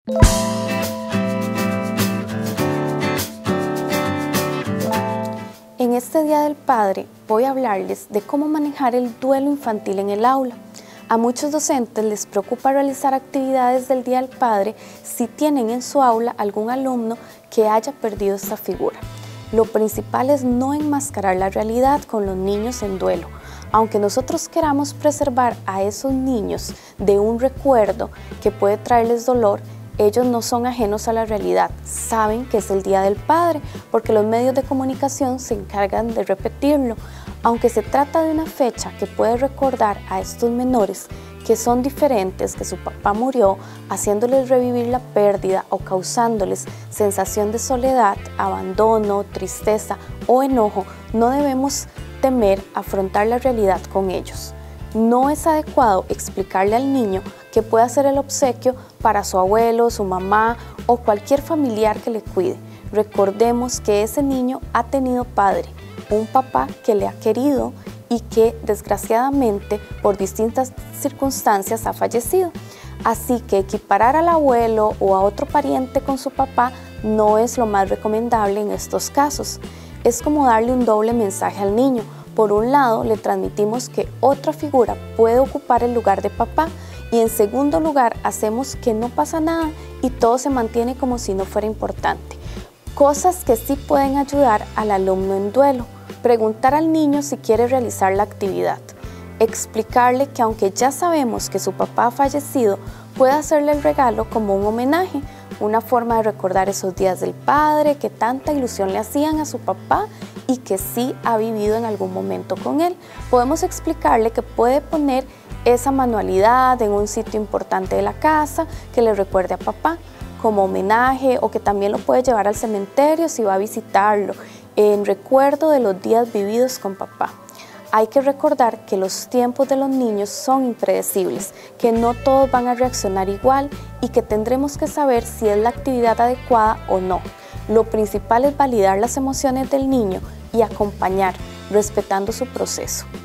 En este Día del Padre voy a hablarles de cómo manejar el duelo infantil en el aula. A muchos docentes les preocupa realizar actividades del Día del Padre si tienen en su aula algún alumno que haya perdido esta figura. Lo principal es no enmascarar la realidad con los niños en duelo. Aunque nosotros queramos preservar a esos niños de un recuerdo que puede traerles dolor, ellos no son ajenos a la realidad, saben que es el Día del Padre porque los medios de comunicación se encargan de repetirlo. Aunque se trata de una fecha que puede recordar a estos menores que son diferentes, que su papá murió, haciéndoles revivir la pérdida o causándoles sensación de soledad, abandono, tristeza o enojo, no debemos temer afrontar la realidad con ellos. No es adecuado explicarle al niño que puede hacer el obsequio para su abuelo, su mamá o cualquier familiar que le cuide. Recordemos que ese niño ha tenido padre, un papá que le ha querido y que desgraciadamente por distintas circunstancias ha fallecido. Así que equiparar al abuelo o a otro pariente con su papá no es lo más recomendable en estos casos. Es como darle un doble mensaje al niño. Por un lado, le transmitimos que otra figura puede ocupar el lugar de papá y en segundo lugar, hacemos que no pasa nada y todo se mantiene como si no fuera importante. Cosas que sí pueden ayudar al alumno en duelo. Preguntar al niño si quiere realizar la actividad. Explicarle que aunque ya sabemos que su papá ha fallecido, puede hacerle el regalo como un homenaje, una forma de recordar esos días del padre que tanta ilusión le hacían a su papá y que sí ha vivido en algún momento con él. Podemos explicarle que puede poner esa manualidad en un sitio importante de la casa que le recuerde a papá como homenaje, o que también lo puede llevar al cementerio si va a visitarlo, en recuerdo de los días vividos con papá. Hay que recordar que los tiempos de los niños son impredecibles, que no todos van a reaccionar igual y que tendremos que saber si es la actividad adecuada o no. Lo principal es validar las emociones del niño y acompañar, respetando su proceso.